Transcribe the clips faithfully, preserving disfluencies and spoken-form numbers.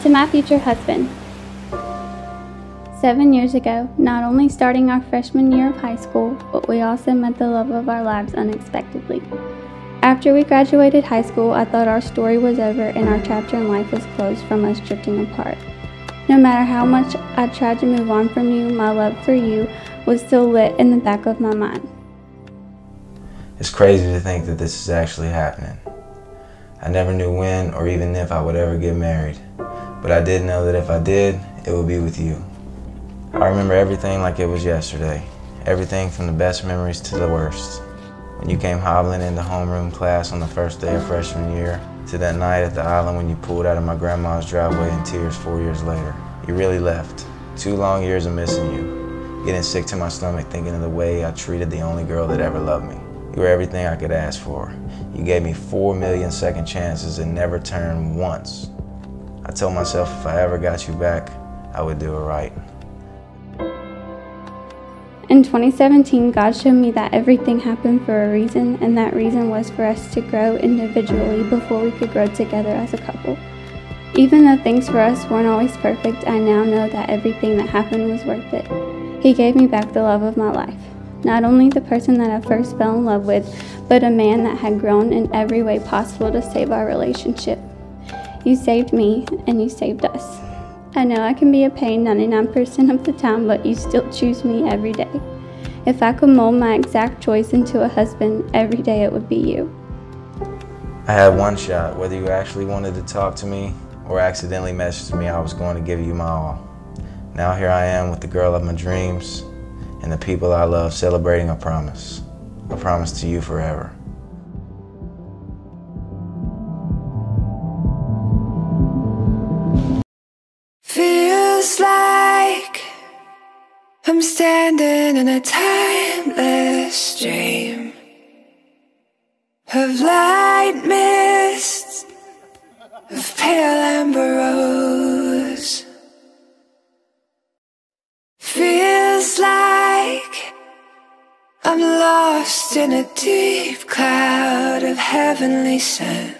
To my future husband. Seven years ago, not only starting our freshman year of high school, but we also met the love of our lives unexpectedly. After we graduated high school, I thought our story was over and our chapter in life was closed from us drifting apart. No matter how much I tried to move on from you, my love for you was still lit in the back of my mind. It's crazy to think that this is actually happening. I never knew when or even if I would ever get married, but I did know that if I did, it would be with you. I remember everything like it was yesterday, everything from the best memories to the worst. When you came hobbling into homeroom class on the first day of freshman year, to that night at the island when you pulled out of my grandma's driveway in tears four years later. You really left. Two long years of missing you, getting sick to my stomach thinking of the way I treated the only girl that ever loved me. You were everything I could ask for. You gave me four million second chances and never turned once. I told myself if I ever got you back, I would do it right. In twenty seventeen, God showed me that everything happened for a reason, and that reason was for us to grow individually before we could grow together as a couple. Even though things for us weren't always perfect, I now know that everything that happened was worth it. He gave me back the love of my life. Not only the person that I first fell in love with, but a man that had grown in every way possible to save our relationship. You saved me, and you saved us. I know I can be a pain ninety-nine percent of the time, but you still choose me every day. If I could mold my exact choice into a husband, every day it would be you. I had one shot, whether you actually wanted to talk to me or accidentally messaged me, I was going to give you my all. Now here I am with the girl of my dreams and the people I love celebrating a promise. A promise to you forever. Feels like I'm standing in a timeless dream of light mists, of pale amber rose. Feels like I'm lost in a deep cloud of heavenly scent,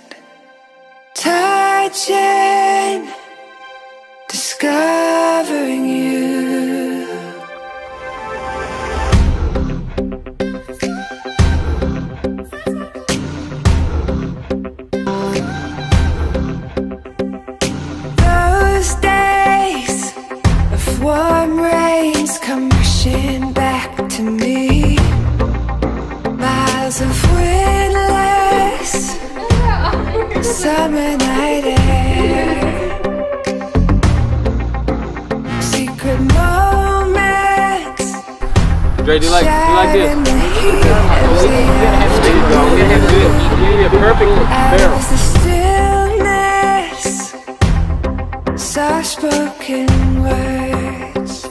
touching, discovering you. Those days of warm rains come rushing back to me. Miles of windless summer night air. Secret moments. Dre, do you like, do you like this? There you go. Yeah, perfect barrel. The stillness, soft-spoken words.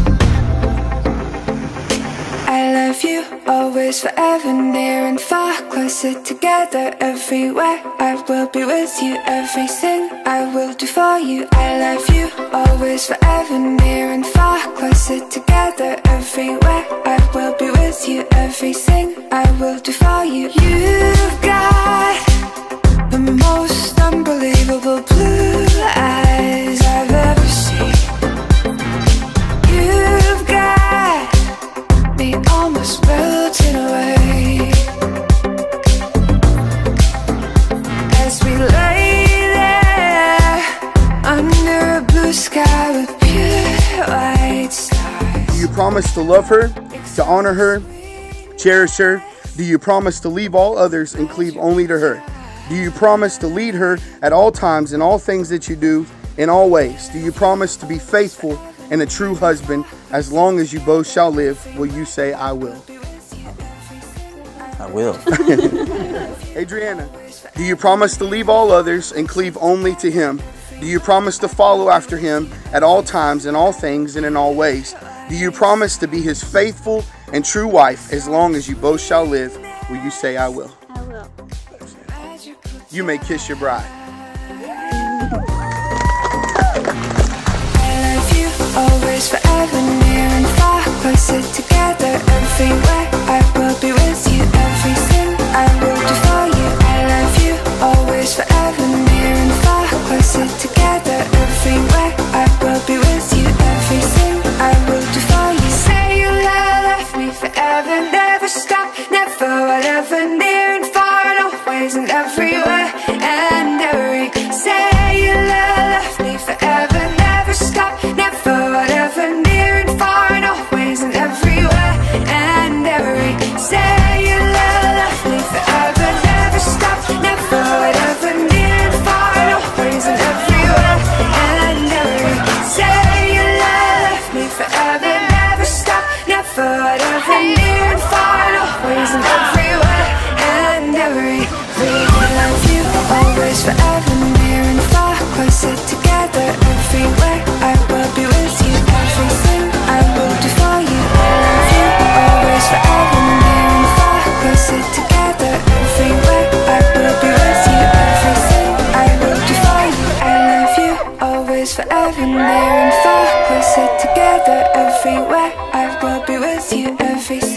I love you, always, forever, near and far, closer together, everywhere. I will be with you, everything I will do for you. I love you, always, forever, near and far, closer together, everywhere. I will be with you, everything I will do for you. You've got the most unbelievable blue eyes I've ever seen. You've got me almost melting away as we lay there under a blue sky with pure white stars. Do you promise to love her, to honor her, cherish her? Do you promise to leave all others and cleave only to her? Do you promise to lead her at all times in all things that you do, in all ways? Do you promise to be faithful and a true husband as long as you both shall live? Will you say, I will? I will. Adriana, do you promise to leave all others and cleave only to him? Do you promise to follow after him at all times, in all things, and in all ways? Do you promise to be his faithful and true wife as long as you both shall live? Will you say, I will? I will. You may kiss your bride. I love you, always, forever, near and far, closer together, everywhere. I will be with you, everything I will do for you. I love you, always, forever, near and far, closer together, everywhere. for whatever, near and far, and always and everywhere and everything. I love you always, forever, near and far, closer together everywhere. I will be with you, everything I will do for you. I love you always, forever, near and far, closer together everywhere. I will be with you, everything I will do for you. I love you always, forever, near and far, closer together everywhere. I will be with you, everything